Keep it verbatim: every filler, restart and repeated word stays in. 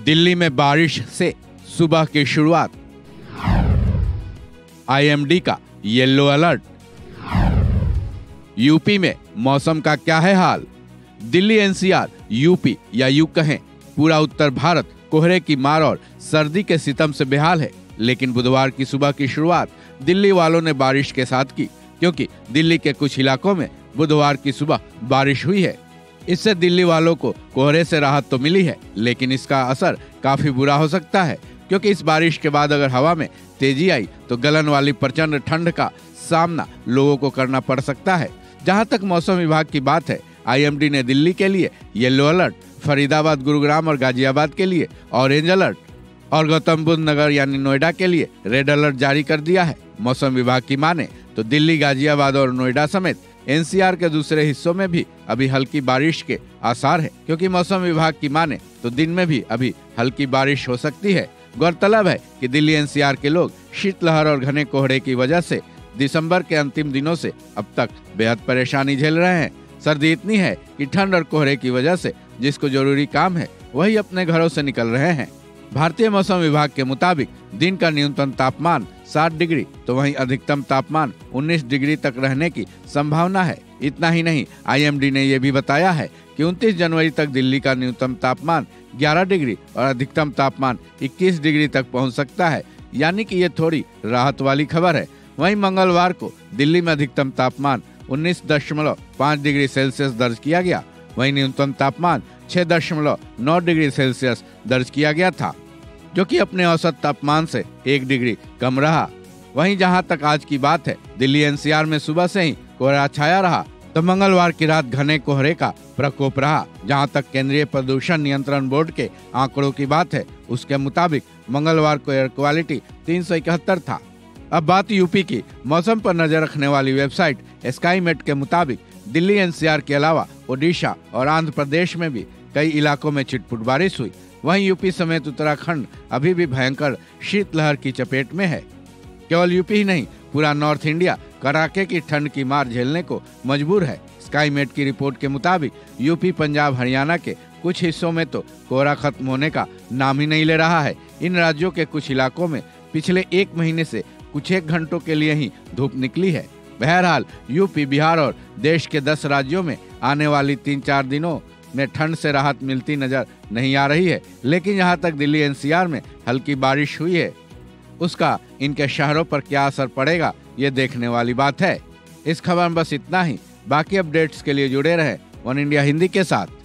दिल्ली में बारिश से सुबह की शुरुआत, आईएमडी का येलो अलर्ट। यूपी में मौसम का क्या है हाल? दिल्ली, एनसीआर, यूपी या यूं कहें पूरा उत्तर भारत कोहरे की मार और सर्दी के सितम से बेहाल है। लेकिन बुधवार की सुबह की शुरुआत दिल्ली वालों ने बारिश के साथ की, क्योंकि दिल्ली के कुछ इलाकों में बुधवार की सुबह बारिश हुई है। इससे दिल्ली वालों को कोहरे से राहत तो मिली है, लेकिन इसका असर काफी बुरा हो सकता है, क्योंकि इस बारिश के बाद अगर हवा में तेजी आई तो गलन वाली प्रचंड ठंड का सामना लोगों को करना पड़ सकता है। जहां तक मौसम विभाग की बात है, आईएमडी ने दिल्ली के लिए येलो अलर्ट, फरीदाबाद, गुरुग्राम और गाजियाबाद के लिए ऑरेंज अलर्ट और गौतम बुद्ध नगर यानी नोएडा के लिए रेड अलर्ट जारी कर दिया है। मौसम विभाग की माने तो दिल्ली, गाजियाबाद और नोएडा समेत एनसीआर के दूसरे हिस्सों में भी अभी हल्की बारिश के आसार है, क्योंकि मौसम विभाग की माने तो दिन में भी अभी हल्की बारिश हो सकती है। गौरतलब है कि दिल्ली एनसीआर के लोग शीतलहर और घने कोहरे की वजह से दिसंबर के अंतिम दिनों से अब तक बेहद परेशानी झेल रहे हैं। सर्दी इतनी है कि ठंड और कोहरे की वजह से जिसको जरूरी काम है वही अपने घरों से निकल रहे हैं। भारतीय मौसम विभाग के मुताबिक दिन का न्यूनतम तापमान सात डिग्री तो वहीं अधिकतम तापमान उन्नीस डिग्री तक रहने की संभावना है। इतना ही नहीं, आईएमडी ने यह भी बताया है कि उनतीस जनवरी तक दिल्ली का न्यूनतम तापमान ग्यारह डिग्री और अधिकतम तापमान इक्कीस डिग्री तक पहुंच सकता है, यानी कि ये थोड़ी राहत वाली खबर है। वहीं मंगलवार को दिल्ली में अधिकतम तापमान उन्नीस दशमलव पाँच डिग्री सेल्सियस दर्ज किया गया, वहीं न्यूनतम तापमान छह दशमलव नौ डिग्री सेल्सियस दर्ज किया गया था, जो कि अपने औसत तापमान से एक डिग्री कम रहा। वहीं जहां तक आज की बात है, दिल्ली एनसीआर में सुबह से ही कोहरा छाया रहा, तो मंगलवार की रात घने कोहरे का प्रकोप रहा। जहां तक केंद्रीय प्रदूषण नियंत्रण बोर्ड के आंकड़ों की बात है, उसके मुताबिक मंगलवार को एयर क्वालिटी तीन सौ इकहत्तर था। अब बात यूपी की। मौसम पर नजर रखने वाली वेबसाइट स्काईमेट के मुताबिक दिल्ली एनसीआर के अलावा ओडिशा और आंध्र प्रदेश में भी कई इलाकों में छिटपुट बारिश हुई। वहीं यूपी समेत उत्तराखंड अभी भी भयंकर शीतलहर की चपेट में है। केवल यूपी ही नहीं, पूरा नॉर्थ इंडिया कड़ाके की ठंड की मार झेलने को मजबूर है। स्काईमेट की रिपोर्ट के मुताबिक यूपी, पंजाब, हरियाणा के कुछ हिस्सों में तो कोहरा खत्म होने का नाम ही नहीं ले रहा है। इन राज्यों के कुछ इलाकों में पिछले एक महीने से कुछ एक घंटों के लिए ही धूप निकली है। बहरहाल यूपी, बिहार और देश के दस राज्यों में आने वाली तीन चार दिनों में ठंड से राहत मिलती नजर नहीं आ रही है। लेकिन यहाँ तक दिल्ली एनसीआर में हल्की बारिश हुई है, उसका इनके शहरों पर क्या असर पड़ेगा ये देखने वाली बात है। इस खबर में बस इतना ही। बाकी अपडेट्स के लिए जुड़े रहें वन इंडिया हिंदी के साथ।